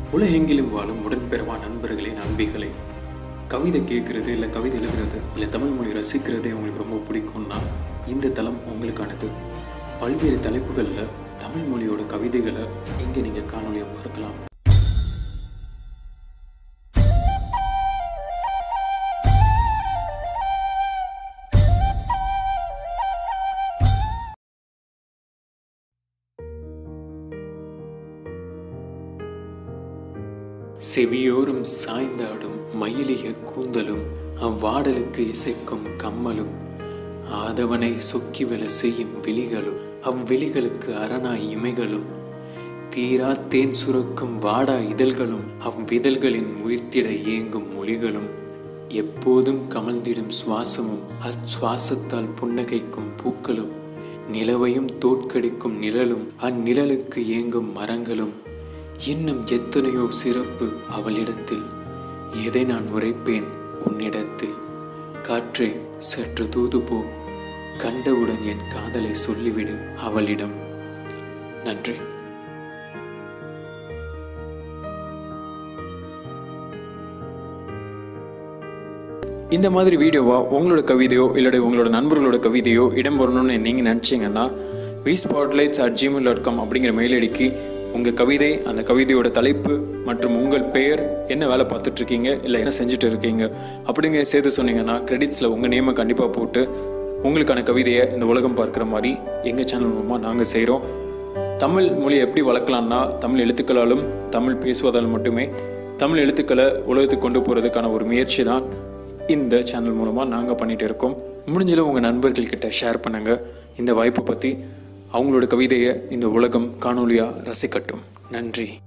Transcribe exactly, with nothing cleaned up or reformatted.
உலகெங்கிலும் வாழும் உடன்பிறவா நண்பர்களே, நண்பிகளே, கவிதை கேட்குறது இல்லை கவிதை எழுதுறது இல்லை தமிழ் மொழி ரசிக்கிறதே உங்களுக்கு ரொம்ப பிடிக்கும்னா இந்த தளம் உங்களுக்கானது. பல்வேறு தலைப்புகளில் தமிழ் மொழியோட கவிதைகளை இங்கே நீங்கள் காணொலியாக பார்க்கலாம். செவியோரும் சாய்ந்தாடும் மயிலிய கூந்தலும் அவ்வாடலுக்கு இசைக்கும் கம்மலும் ஆதவனை சொக்கிவில செய்யும் விழிகளும் அவ்விழிகளுக்கு அரணாய் இமைகளும் தீரா தேன் சுரக்கும் வாடா இதழ்களும் அவ்விதழ்களின் உயிர்த்திட ஏங்கும் மொழிகளும் எப்போதும் கமழ்ந்திடும் சுவாசமும் அச்சுவாசத்தால் புன்னகைக்கும் பூக்களும் நிலவையும் தோற்கடிக்கும் நிழலும் அந்நிழலுக்கு ஏங்கும் மரங்களும் இன்னும் எத்தனையோ சிறப்பு அவளிடத்தில். எதை நான் உரைப்பேன் உன்னிடத்தில்? காற்றே சற்று தூது போ, கண்டவுடன் என் காதலை சொல்லிவிடு அவளிடம். நன்றி. இந்த மாதிரி வீடியோவா உங்களோட கவிதையோ இல்லை உங்களோட நண்பர்களோட கவிதையோ இடம்பெறணும்னு நீங்கள் நினச்சிங்கன்னா we spotlights at Gmail dot com அப்படிங்கிற மெயில் ஐடிக்கு உங்கள் கவிதை, அந்த கவிதையோட தலைப்பு மற்றும் உங்கள் பெயர், என்ன வேலை பார்த்துட்ருக்கீங்க இல்லை என்ன செஞ்சுட்டு இருக்கீங்க அப்படிங்கிற சேர்த்து சொன்னீங்கன்னா கிரெடிட்ஸில் உங்கள் நேமை கண்டிப்பாக போட்டு உங்களுக்கான கவிதையை இந்த உலகம் பார்க்குற மாதிரி எங்கள் சேனல் மூலமாக நாங்கள் செய்கிறோம். தமிழ் மொழியை எப்படி வளர்க்கலான்னா தமிழ் எழுத்துக்களாலும் தமிழ் பேசுவதால் மட்டுமே தமிழ் எழுத்துக்களை உலகத்துக்கு கொண்டு போகிறதுக்கான ஒரு முயற்சி தான் இந்த சேனல் மூலமாக நாங்கள் பண்ணிகிட்டு இருக்கோம். முடிஞ்சளவு உங்கள் நண்பர்கள்கிட்ட ஷேர் பண்ணுங்கள். இந்த வாய்ப்பை பற்றி அவங்களோட கவிதையை இந்த உலகம் காணொலியாக ரசிக்கட்டும். நன்றி.